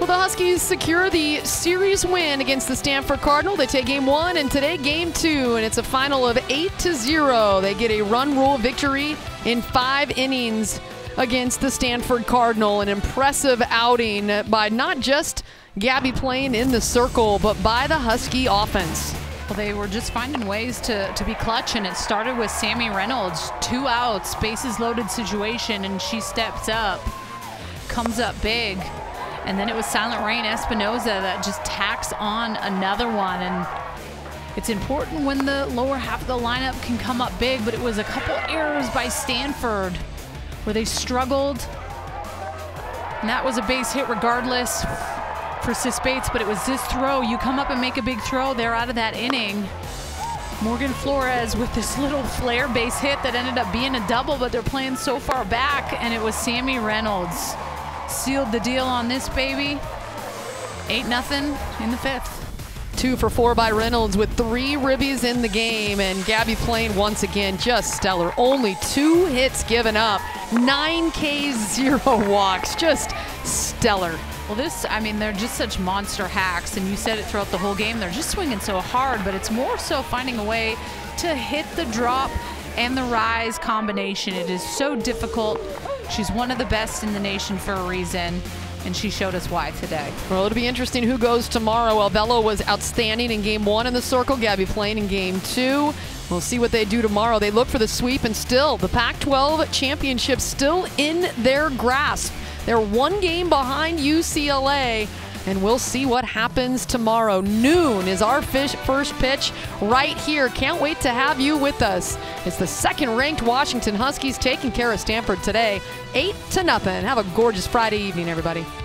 Well, the Huskies secure the series win against the Stanford Cardinal. They take game 1 and today game 2, and it's a final of 8-0. They get a run rule victory in 5 innings against the Stanford Cardinal. An impressive outing by not just Gabbie Plain in the circle, but by the Husky offense. Well, they were just finding ways to be clutch, and it started with Sami Reynolds. 2 outs, bases loaded situation, and she steps up, comes up big. And then it was Silent Rain Espinoza that just tacks on another one. And it's important when the lower half of the lineup can come up big, but it was a couple errors by Stanford where they struggled. And that was a base hit regardless for Sis Bates, but it was this throw. You come up and make a big throw, they're out of that inning. Morgan Flores with this little flare base hit that ended up being a double, but they're playing so far back, and it was Sami Reynolds. Sealed the deal on this baby. 8-0 in the 5th. 2 for 4 by Reynolds with 3 ribbies in the game, and Gabbie Plain once again just stellar. Only 2 hits given up, 9 Ks, 0 walks, just stellar. Well, they're just such monster hacks, and you said it throughout the whole game. They're just swinging so hard, but it's more so finding a way to hit the drop and the rise combination. It is so difficult. She's one of the best in the nation for a reason, and she showed us why today. Well, it'll be interesting who goes tomorrow. Albello was outstanding in game 1 in the circle. Gabbie Plain in game 2. We'll see what they do tomorrow. They look for the sweep, and still the Pac-12 championship still in their grasp. They're 1 game behind UCLA, and we'll see what happens tomorrow. Noon is our first pitch right here. Can't wait to have you with us. It's the 2nd-ranked Washington Huskies taking care of Stanford today, 8-0. Have a gorgeous Friday evening, everybody.